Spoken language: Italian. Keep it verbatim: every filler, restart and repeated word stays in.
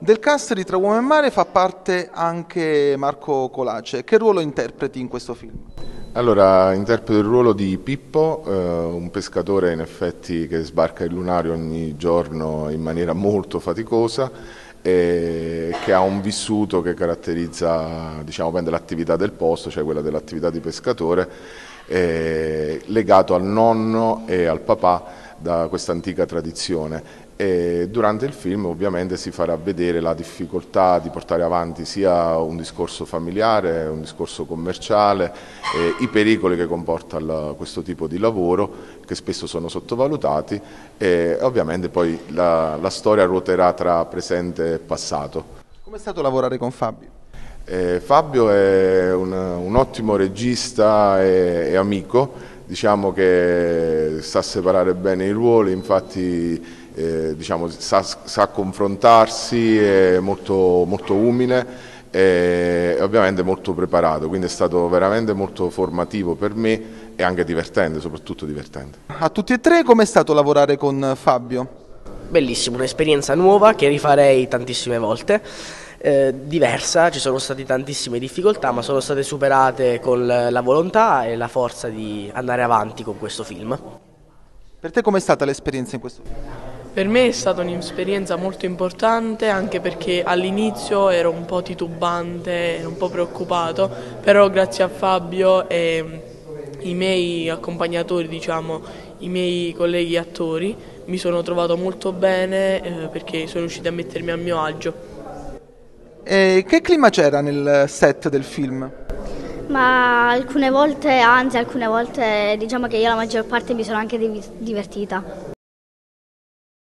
Del cast di Tra uomo e mare fa parte anche Marco Colace. Che ruolo interpreti in questo film? Allora, interpreto il ruolo di Pippo, eh, un pescatore in effetti che sbarca il lunario ogni giorno in maniera molto faticosa e che ha un vissuto che caratterizza, diciamo, bene l'attività del posto, cioè quella dell'attività di pescatore, eh, legato al nonno e al papà da questa antica tradizione. E durante il film ovviamente si farà vedere la difficoltà di portare avanti sia un discorso familiare, un discorso commerciale, eh, i pericoli che comporta il, questo tipo di lavoro che spesso sono sottovalutati e ovviamente poi la, la storia ruoterà tra presente e passato. Come è stato lavorare con Fabio? Eh, Fabio è un, un ottimo regista e, e amico, diciamo che sa separare bene i ruoli, infatti Eh, diciamo, sa, sa confrontarsi, è molto, molto umile e ovviamente molto preparato, quindi è stato veramente molto formativo per me e anche divertente, soprattutto divertente. A tutti e tre, com'è stato lavorare con Fabio? Bellissimo, un'esperienza nuova che rifarei tantissime volte, eh, diversa, ci sono state tantissime difficoltà ma sono state superate con la volontà e la forza di andare avanti con questo film. Per te com'è stata l'esperienza in questo film? Per me è stata un'esperienza molto importante anche perché all'inizio ero un po' titubante, ero un po' preoccupato, però grazie a Fabio e i miei accompagnatori, diciamo, i miei colleghi attori, mi sono trovato molto bene eh, perché sono riusciti a mettermi a mio agio. E che clima c'era nel set del film? Ma alcune volte, anzi alcune volte, diciamo che io la maggior parte mi sono anche divertita.